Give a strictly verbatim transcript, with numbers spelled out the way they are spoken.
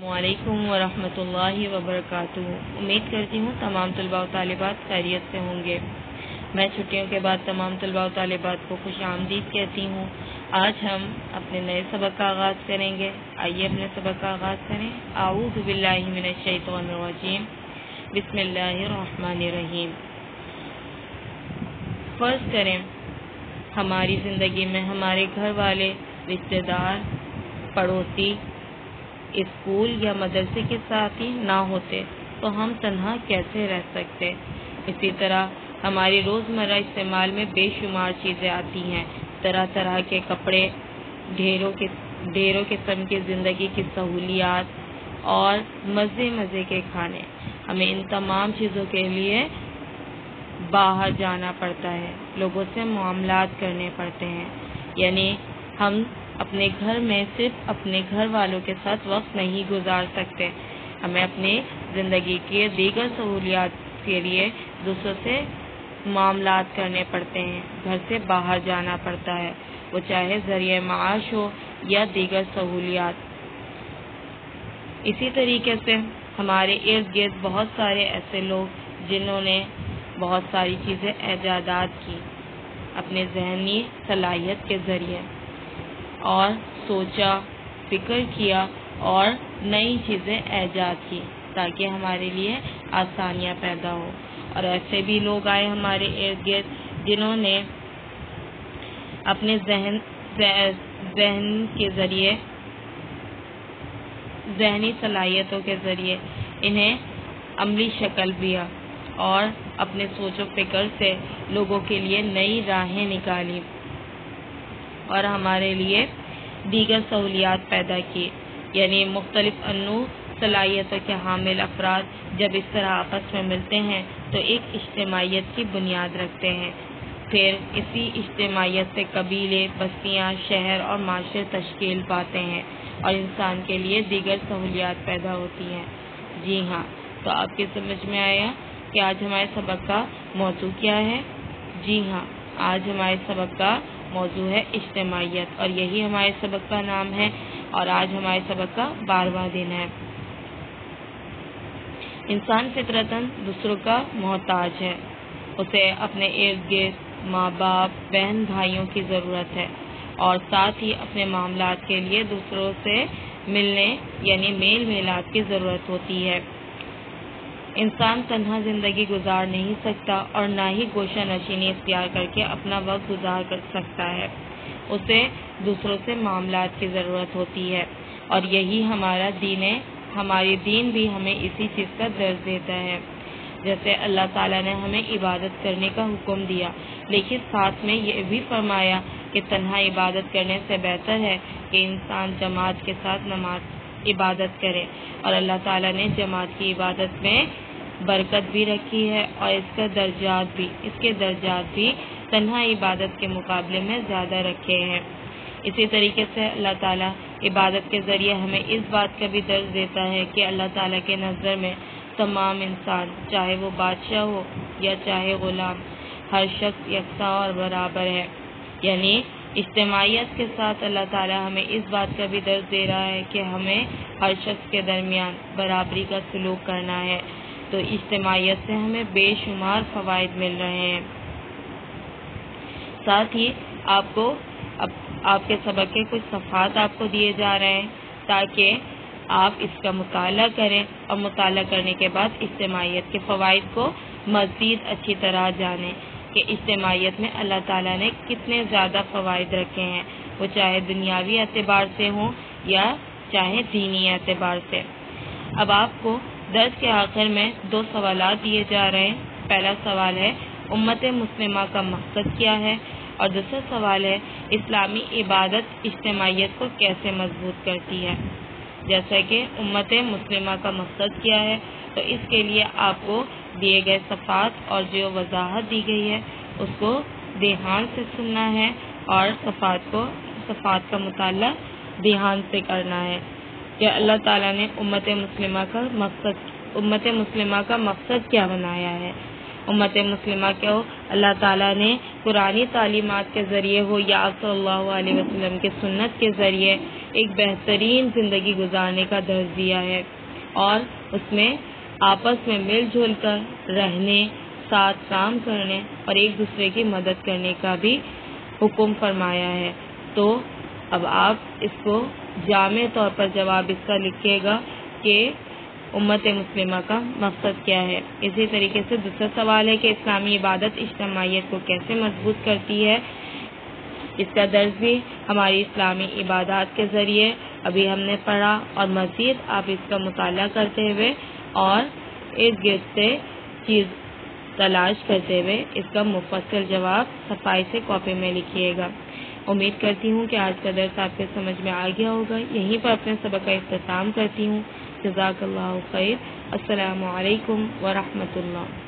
وعلیکم ورحمۃ اللہ وبرکاتہ۔ امید کرتی ہوں تمام طلباء و طالبات خیریت سے ہوں گے۔ میں چھٹیوں کے بعد تمام طلباء و طالبات کو خوش آمدید کہتی ہوں۔ آج ہم اپنے نئے سبق کا آغاز کریں گے۔ آئیے اپنے سبق کا آغاز کریں۔ اعوذ باللہ من الشیطان الرجیم، بسم اللہ الرحمن الرحیم۔ فرض کریں ہماری زندگی میں ہمارے گھر والے، رشتہ دار، پڑوسی، اسکول یا مدرسے کے ساتھی نہ ہوتے تو ہم تنہا کیسے رہ سکتے؟ اسی طرح ہماری روزمرہ استعمال میں بے شمار چیزیں آتی ہیں، طرح طرح کے کپڑے، ڈھیروں کے ڈھیروں قسم کی زندگی کی سہولیات اور مزے مزے کے کھانے۔ ہمیں ان تمام چیزوں کے لیے باہر جانا پڑتا ہے، لوگوں سے معاملات کرنے پڑتے ہیں، یعنی ہم اپنے گھر میں صرف اپنے گھر والوں کے ساتھ وقت نہیں گزار سکتے، ہمیں اپنی زندگی کے دیگر سہولیات کے لیے دوسروں سے معاملات کرنے پڑتے ہیں، گھر سے باہر جانا پڑتا ہے، وہ چاہے ذریعہ معاش ہو یا دیگر سہولیات۔ اسی طریقے سے ہمارے ارد گرد بہت سارے ایسے لوگ جنہوں نے بہت ساری چیزیں ایجادات کی اپنے ذہنی صلاحیت کے ذریعے، اور سوچا، فکر کیا اور نئی چیزیں ایجاد کی تاکہ ہمارے لیے آسانیاں پیدا ہو۔ اور ایسے بھی لوگ آئے ہمارے ارد گرد جنہوں نے اپنے ذہن ذہن کے ذریعے ذہنی صلاحیتوں کے ذریعے انہیں عملی شکل دیا اور اپنے سوچ و فکر سے لوگوں کے لیے نئی راہیں نکالی اور ہمارے لیے دیگر سہولیات پیدا کی، یعنی مختلف انواع صلاحیتوں کے حامل افراد جب اس طرح آپس میں ملتے ہیں تو ایک اجتماعیت کی بنیاد رکھتے ہیں، پھر اسی اجتماعیت سے قبیلے، بستیاں، شہر اور معاشرے تشکیل پاتے ہیں اور انسان کے لیے دیگر سہولیات پیدا ہوتی ہیں۔ جی ہاں، تو آپ کی سمجھ میں آیا کہ آج ہمارے سبق کا موضوع کیا ہے؟ جی ہاں، آج ہمارے سبق کا موضوع ہے اجتماعیت، اور یہی ہمارے سبق کا نام ہے، اور آج ہمارے سبق کا بارہواں دن ہے۔ انسان فطرتاً دوسروں کا محتاج ہے، اسے اپنے ارد گرد ماں باپ، بہن بھائیوں کی ضرورت ہے، اور ساتھ ہی اپنے معاملات کے لیے دوسروں سے ملنے یعنی میل میلات کی ضرورت ہوتی ہے۔ انسان تنہا زندگی گزار نہیں سکتا اور نہ ہی گوشہ نشینی اختیار کر کے اپنا وقت گزار کر سکتا ہے، اسے دوسروں سے معاملات کی ضرورت ہوتی ہے، اور یہی ہمارا دین ہے۔ ہماری دین بھی ہمیں اسی چیز کا درس دیتا ہے۔ جیسے اللہ تعالیٰ نے ہمیں عبادت کرنے کا حکم دیا، لیکن ساتھ میں یہ بھی فرمایا کہ تنہا عبادت کرنے سے بہتر ہے کہ انسان جماعت کے ساتھ نماز عبادت کرے، اور اللہ تعالیٰ نے جماعت کی عبادت میں برکت بھی رکھی ہے، اور اس کے درجات بھی اس کے درجات بھی تنہا عبادت کے مقابلے میں زیادہ رکھے ہیں۔ اسی طریقے سے اللہ تعالیٰ عبادت کے ذریعے ہمیں اس بات کا بھی درس دیتا ہے کہ اللہ تعالیٰ کے نظر میں تمام انسان، چاہے وہ بادشاہ ہو یا چاہے غلام، ہر شخص یکساں اور برابر ہے، یعنی اجتماعیت کے ساتھ اللہ تعالیٰ ہمیں اس بات کا بھی درس دے رہا ہے کہ ہمیں ہر شخص کے درمیان برابری کا سلوک کرنا ہے۔ تو اجتماعیت سے ہمیں بے شمار فوائد مل رہے ہیں۔ ساتھ ہی آپ کو آپ کے سبق کے کچھ صفحات آپ کو دیے جا رہے ہیں تاکہ آپ اس کا مطالعہ کریں، اور مطالعہ کرنے کے بعد اجتماعیت کے فوائد کو مزید اچھی طرح جانیں کہ اجتماعیت میں اللہ تعالیٰ نے کتنے زیادہ فوائد رکھے ہیں، وہ چاہے دنیاوی اعتبار سے ہوں یا چاہے دینی اعتبار سے۔ اب آپ کو درس کے آخر میں دو سوالات دیے جا رہے ہیں۔ پہلا سوال ہے امت مسلمہ کا مقصد کیا ہے، اور دوسرا سوال ہے اسلامی عبادت اجتماعیت کو کیسے مضبوط کرتی ہے۔ جیسا کہ امت مسلمہ کا مقصد کیا ہے، تو اس کے لیے آپ کو دیے گئے صفحات اور جو وضاحت دی گئی ہے اس کو دھیان سے سننا ہے، اور صفحات کو صفحات کا مطالعہ دھیان سے کرنا ہے کہ اللہ تعالیٰ نے امت مسلمہ کا مقصد امت مسلمہ کا مقصد کیا بنایا ہے۔ امت مسلمہ کو اللہ تعالیٰ نے قرآنی تعلیمات کے ذریعے ہو یا صلی اللہ علیہ وسلم کی سنت کے ذریعے ایک بہترین زندگی گزارنے کا درس دیا ہے اور اس میں آپس میں مل جل کر رہنے، ساتھ کام کرنے اور ایک دوسرے کی مدد کرنے کا بھی حکم فرمایا ہے۔ تو اب آپ اس کو جامع طور پر جواب اس کا لکھیے گا کہ امت مسلمہ کا مقصد کیا ہے۔ اسی طریقے سے دوسرا سوال ہے کہ اسلامی عبادت اجتماعیت کو کیسے مضبوط کرتی ہے۔ اس کا درس بھی ہماری اسلامی عبادات کے ذریعے ابھی ہم نے پڑھا، اور مزید آپ اس کا مطالعہ کرتے ہوئے اور ارد گرد سے چیز تلاش کرتے ہوئے اس کا مفصل جواب صفائی سے کاپی میں لکھیے گا۔ امید کرتی ہوں کہ آج کا درس آپ کے سمجھ میں آ گیا ہوگا۔ یہیں پر اپنے سبق کا اختتام کرتی ہوں۔ جزاک اللہ خیر۔ السلام علیکم ورحمۃ اللہ۔